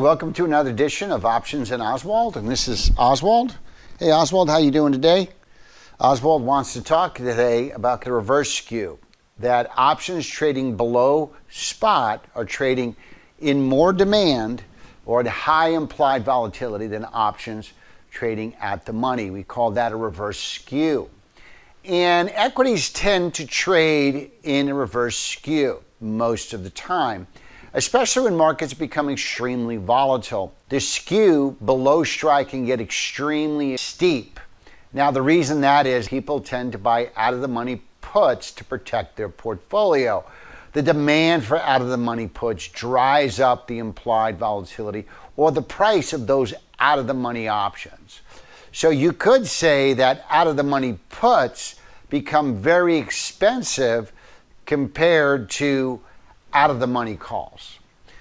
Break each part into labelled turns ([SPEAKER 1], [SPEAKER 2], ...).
[SPEAKER 1] welcome to another edition of Options and Oswald, and this is Oswald. Hey Oswald, how you doing today? Oswald wants to talk today about the reverse skew, that options trading below spot are trading in more demand or at high implied volatility than options trading at the money. We call that a reverse skew. And equities tend to trade in a reverse skew most of the time, especially when markets become extremely volatile. The skew below strike can get extremely steep. Now, the reason that is people tend to buy out-of-the-money puts to protect their portfolio. The demand for out-of-the-money puts dries up the implied volatility or the price of those out-of-the-money options. So you could say that out-of-the-money puts become very expensive compared to out-of-the-money calls.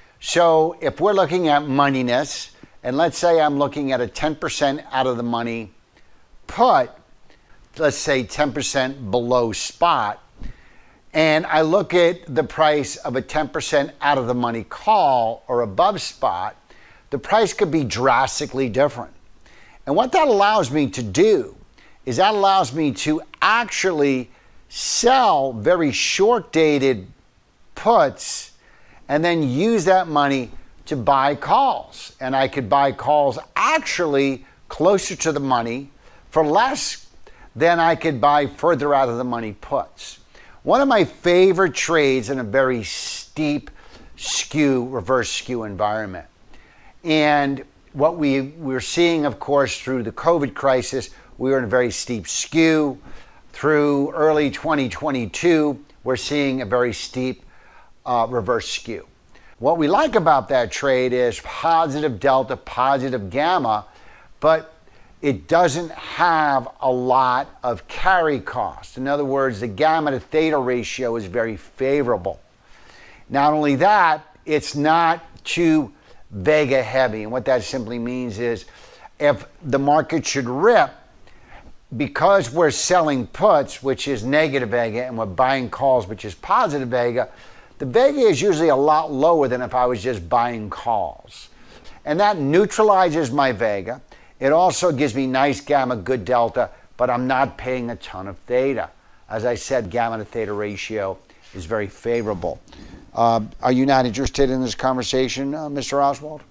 [SPEAKER 1] So if we're looking at moneyness, and let's say I'm looking at a 10% out-of-the-money put, let's say 10% below spot, and I look at the price of a 10% out-of-the-money call or above spot, the price could be drastically different. And what that allows me to do is that allows me to actually sell very short-dated puts and then use that money to buy calls. And I could buy calls actually closer to the money for less than I could buy further out of the money puts. One of my favorite trades in a very steep skew, reverse skew environment. And what we're seeing, of course, through the COVID crisis, we were in a very steep skew. Through early 2022, we're seeing a very steep reverse skew. What we like about that trade is positive delta, positive gamma, but it doesn't have a lot of carry cost. In other words, the gamma to theta ratio is very favorable. Not only that, it's not too vega heavy. And what that simply means is if the market should rip, because we're selling puts, which is negative vega, and we're buying calls, which is positive vega, the vega is usually a lot lower than if I was just buying calls. And that neutralizes my vega. It also gives me nice gamma, good delta, but I'm not paying a ton of theta. As I said, gamma to theta ratio is very favorable. Are you not interested in this conversation, Mr. Oswald?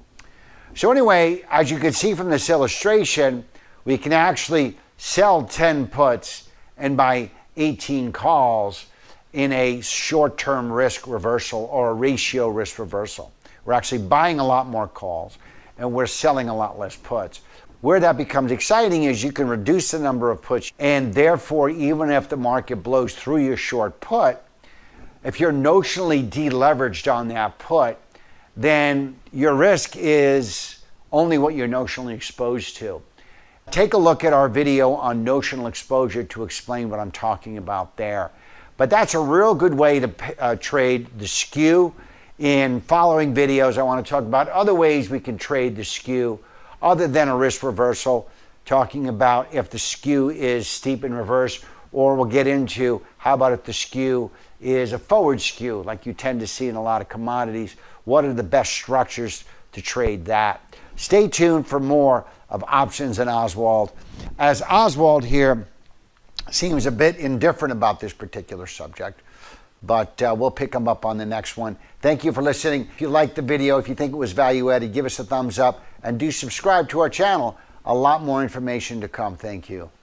[SPEAKER 1] So anyway, as you can see from this illustration, we can actually sell 10 puts and buy 18 calls in a short-term risk reversal or a ratio risk reversal. We're actually buying a lot more calls and we're selling a lot less puts. Where that becomes exciting is you can reduce the number of puts, and therefore, even if the market blows through your short put, if you're notionally deleveraged on that put, then your risk is only what you're notionally exposed to. Take a look at our video on notional exposure to explain what I'm talking about there. But that's a real good way to trade the skew. In following videos, I want to talk about other ways we can trade the skew other than a risk reversal, talking about if the skew is steep in reverse, or we'll get into how about if the skew is a forward skew like you tend to see in a lot of commodities. What are the best structures to trade that? Stay tuned for more of Options and Oswald, as Oswald here seems a bit indifferent about this particular subject, but we'll pick him up on the next one. Thank you for listening. If you liked the video, if you think it was value added, give us a thumbs up and do subscribe to our channel. A lot more information to come. Thank you.